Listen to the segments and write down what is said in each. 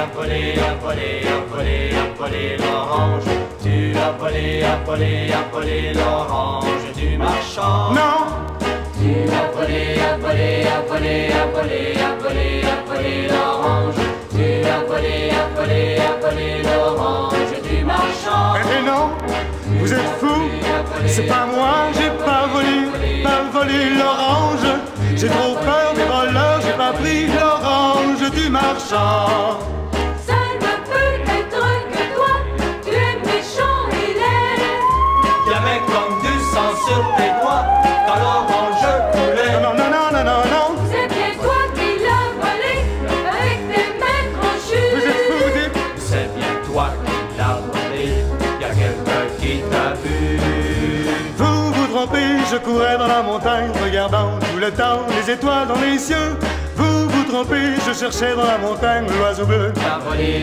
volé l'orange. Tu as volé l'orange du marchand. Non. Tu as volé l'orange. Tu as volé l'orange du marchand. Eh non, vous êtes fous, c'est pas moi, j'ai pas volé l'orange. J'ai trop peur des voleurs, j'ai pas pris l'orange du marchand. Ça ne peut être que toi, tu es méchant et laid. Y'avait comme du sang sur tes doigts quand l'orange coulait. Non, non, non, non, non, non. C'est bien toi qui l'as volé avec tes mains crochues. Vous êtes fous, vous dites. C'est bien toi qui l'as volé, y'a quelqu'un qui t'a vu. Vous vous trompez, je courais dans la montagne, regardant tout le temps les étoiles dans les cieux. Vous vous trompez, je cherchais dans la montagne l'oiseau bleu. T'as volé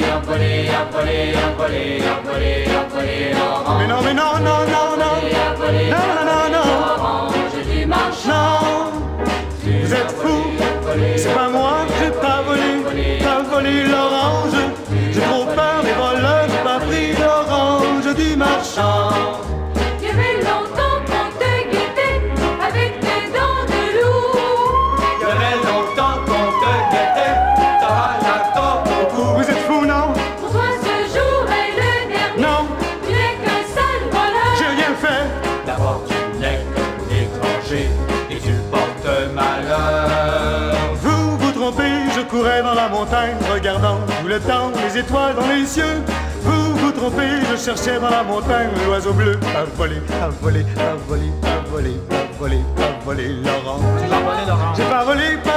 l'orange. Mais non, non, non, non, non. Non, non, non, non. L'orange du marchand. Non, vous êtes fous, c'est pas moi, j'ai pas volé l'orange. J'ai trop peur des voleurs, j'ai pas pris l'orange du marchand. Il y avait longtemps qu'on te guettait avec tes dents de loup. Y'avait longtemps qu'on te guettait, t'auras la corde au cou. Vous êtes fous, non? Pour toi ce jour est le dernier. Non, Tu n'es qu'un sale voleur. j'ai rien fait. D'abord tu n'es qu'un étranger et tu portes malheur. Vous vous trompez, je courais dans la montagne, regardant tout le temps les étoiles dans les cieux. Vous vous trompez, je cherchais dans la montagne l'oiseau bleu. À voler l'orange. J'ai pas volé l'orange. J'ai pas volé,